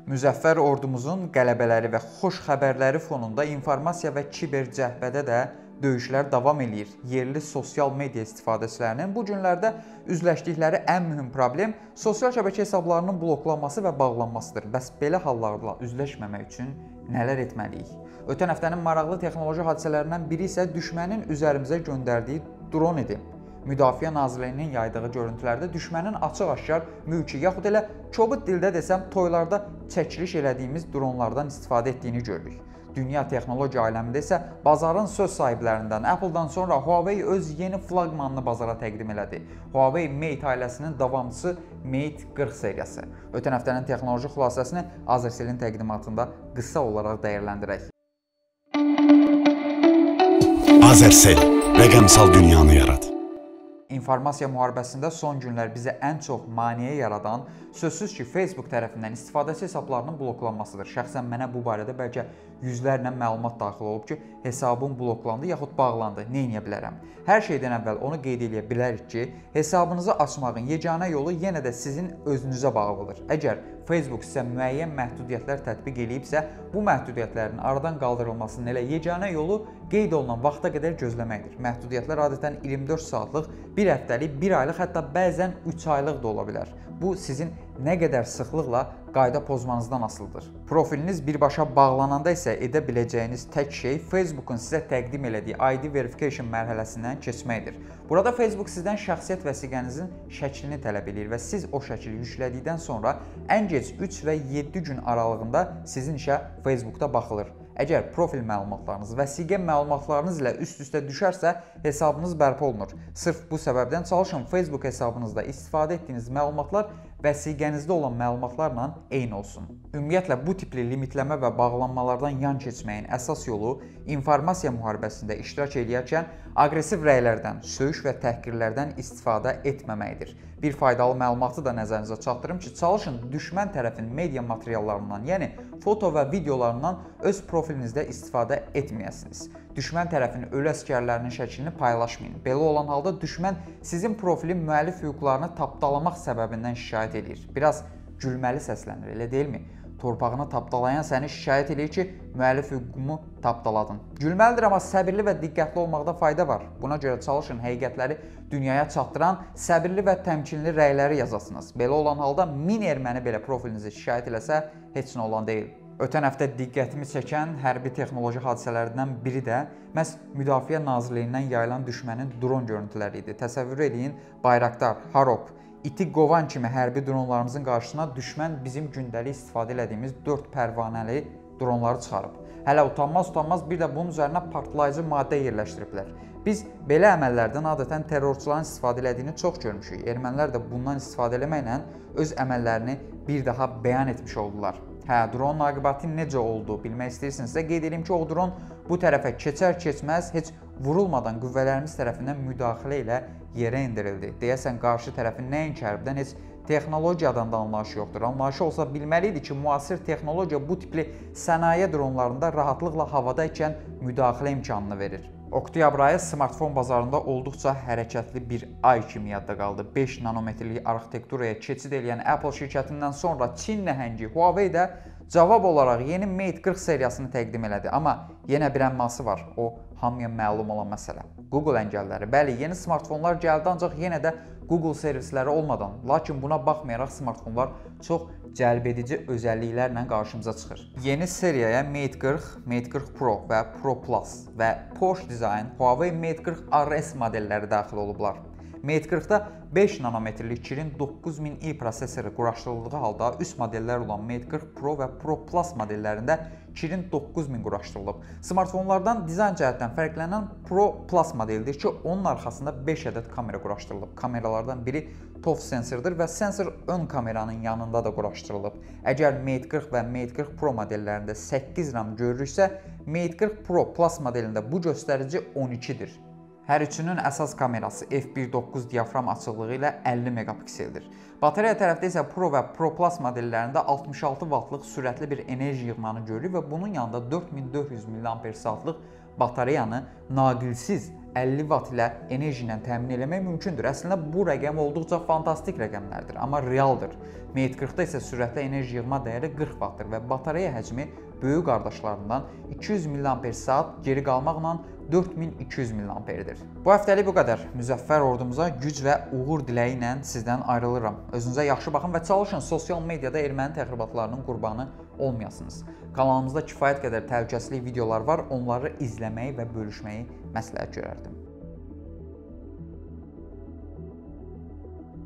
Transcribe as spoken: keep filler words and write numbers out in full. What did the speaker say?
Müzəffər ordumuzun qələbələri və xoş xəbərləri fonunda informasiya və kiber cəhbədə də döyüşlər davam eləyir. Yerli sosial media istifadəçilərinin bu günlərdə üzləşdikləri ən mühüm problem sosial şəbəkə hesablarının bloklanması və bağlanmasıdır. Bəs belə hallarla üzləşməmək üçün nələr etməliyik? Ötən həftənin maraqlı texnoloji hadisələrindən biri isə düşmənin üzərimizə göndərdiyi dron idi. Müdafiə Nazirliyinin yaydığı görüntülərdə düşmənin açıq-aşkar mülki, yaxud elə kobud dildə desəm, toylarda çəkiliş elədiyimiz dronlardan istifadə etdiyini görürük. Dünya texnologiya aləmində isə bazarın söz sahiblərindən Apple-dan sonra Huawei öz yeni flaqmanını bazara təqdim elədi. Huawei Mate ailəsinin davamçısı Mate qırx seriyası. Ötən həftənin texnoloji xülasəsini Azerselin təqdimatında qısa olaraq dəyərləndirək. Azersel, rəqəmsal dünyanı yarat. İnformasiya müharibəsində son günlər bizə ən çox maneə yaradan sözsüz ki, Facebook tərəfindən istifadəçi hesablarının bloklanmasıdır. Şəxsən mənə bu barədə bəlkə yüzlərlə məlumat daxil olub ki, hesabım bloklandı yaxud bağlandı. Nə edə bilərəm? Hər şeydən əvvəl onu qeyd edə bilərik ki, hesabınızı açmağın yeganə yolu yenə də sizin özünüzə bağlıdır. Əgər Facebook sizə müəyyən məhdudiyyətlər tətbiq edibsə, bu məhdudiyyətlərin aradan qaldırılmasının elə yeganə yolu qeyd olunan vaxta qədər gözləməkdir. Məhdudiyyətlər adətən iyirmi dörd saatlıq, bir həftəlik, bir aylıq, hətta bəzən üç aylıq da ola bilər. Bu, sizin nə qədər sıxlıqla qayda pozmanızdan asılıdır. Profiliniz birbaşa bağlananda isə edə biləcəyiniz tək şey Facebookun sizə təqdim elədiyi I D verification mərhələsindən keçməkdir. Burada Facebook sizdən şəxsiyyət vəsiqənizin şəklini tələb edir və siz o şəkli yüklədikdən sonra ən gec üç və yeddi gün aralığında sizin işə Facebookda baxılır. Əgər profil məlumatlarınız, vəsiqə məlumatlarınız ilə üst-üstə düşərsə, hesabınız bərpa olunur. Sırf bu səbəbdən çalışın Facebook hesabınızda istifadə etdiyiniz məlumatlar vəsiqənizdə olan məlumatlarla eyni olsun. Ümumiyyətlə, bu tipli limitləmə və bağlanmalardan yan keçməyin əsas yolu informasiya müharibəsində iştirak edərkən aqressiv rəylərdən, söyüş və təhqirlərdən istifadə etməməkdir. Bir faydalı məlumatı da nəzərinizə çatdırım ki, çalışın düşmən tərəfin media materiallarından, yəni foto və videolarından öz profilinizdə istifadə etməyəsiniz. Düşmən tərəfin ölü əsgərlərinin şəklini paylaşmayın. Belə olan halda düşmən sizin profilin müəllif hüquqlarını tapdalamaq səbəbindən şikayət edir. Biraz gülməli səslənir, elə deyilmi? Torpağını tapdalayan səni şikayət edir ki, müəllif hüququmu tapdaladın. Gülməlidir, amma səbirli və diqqətli olmaqda fayda var. Buna görə çalışın həqiqətləri dünyaya çatdıran səbirli və təmkinli rəyləri yazasınız. Belə olan halda min erməni belə profilinizi şikayət eləsə, heç nə olan deyil. Ötən həftə diqqətimi çəkən hərbi texnoloji hadisələrindən biri də məhz Müdafiə Nazirliyindən yayılan düşmənin dron görüntüləri idi. Təsəvvür edin, Bayraktar, Harop, iti qovan kimi hərbi dronlarımızın qarşısına düşmən bizim gündəlik istifadə etdiyimiz dörd pərvanəli dronları çıxarıb. Hələ utanmaz-utanmaz bir də bunun üzərinə partlayıcı maddə yerləşdiriblər. Biz belə əməllərdən adətən terrorçuların istifadə etdiyini çox görmüşük. Ermənilər də bundan istifadə etməklə öz əməllərini bir daha bəyan etmiş oldular. Hə, dronun aqibatı necə oldu bilmək istəyirsinizsə, qeyd edeyim ki, o dron bu tərəfə keçər-keçməz heç vurulmadan qüvvələrimiz tərəfindən müdaxilə ilə yerə indirildi. Deyəsən, qarşı tərəfin nəinki hərbdən heç texnologiyadan da anlayışı yoxdur. Anlayışı olsa bilməli idi ki, müasir texnologiya bu tipli sənaye dronlarında rahatlıqla havada ikən müdaxilə imkanını verir. Oktyabr ayı smartfon bazarında olduqca hərəkətli bir ay kimi yadda qaldı. beş nanometrlik arxitekturaya keçid edən Apple şirkətindən sonra Çin nəhəngi Huawei də cavab olaraq yeni Mate qırx seriyasını təqdim elədi. Amma yenə bir əmması var, o hamıya məlum olan məsələ. Google əngəlləri. Bəli, yeni smartfonlar gəldi, ancaq yenə də Google servisləri olmadan. Lakin buna baxmayaraq smartfonlar çox cəlbedici özəlliklərlə qarşımıza çıxır. Yeni seriyaya Mate qırx, Mate qırx Pro və Pro Plus və Porsche Design, Huawei Mate qırx R S modelləri daxil olublar. Mate qırxda beş nanometrlik Kirin doqquz min i prosesoru quraşdırıldığı halda üst modellər olan Mate qırx Pro və Pro Plus modellərində Kirin doqquz min quraşdırılıb. Smartfonlardan dizayn cəhətdən fərqlənən Pro Plus modeldir ki, onun arxasında beş ədəd kamera quraşdırılıb. Kameralardan biri T O F sensordur və sensor ön kameranın yanında da quraşdırılıb. Əgər Mate qırx və Mate qırx Pro modellərində səkkiz RAM görürüksə, Mate qırx Pro Plus modelində bu göstərici on ikidir. Hər üçünün əsas kamerası f bir nöqtə doqquz diafram açıqlığı ilə əlli megapikseldir. Batareya tərəfdə isə Pro və Pro Plus modellərində altmış altı vatlıq sürətli bir enerji yığmanı görülür və bunun yanında dörd min dörd yüz milliamper saatlıq batareyanı naqilsiz əlli vat ilə enerji ilə təmin etmək mümkündür. Əslində bu rəqəm olduqca fantastik rəqəmlərdir, amma realdır. Mate qırxda isə sürətli enerji yığma dəyəri qırx vatdır və batareya həcmi böyük qardaşlarından iki yüz milliamper saat geri qalmaqla dörd min iki yüz milliamperdir. Bu həftəlik bu qədər. Müzəffər ordumuza güc və uğur diləyi ilə sizdən ayrılıram. Özünüzə yaxşı baxın və çalışın sosial mediada erməni təxribatlarının qurbanı olmayasınız. Kanalımızda kifayət qədər təhlükəsizlik videolar var, onları izləməyi və bölüşməyi məsləhət görərdim.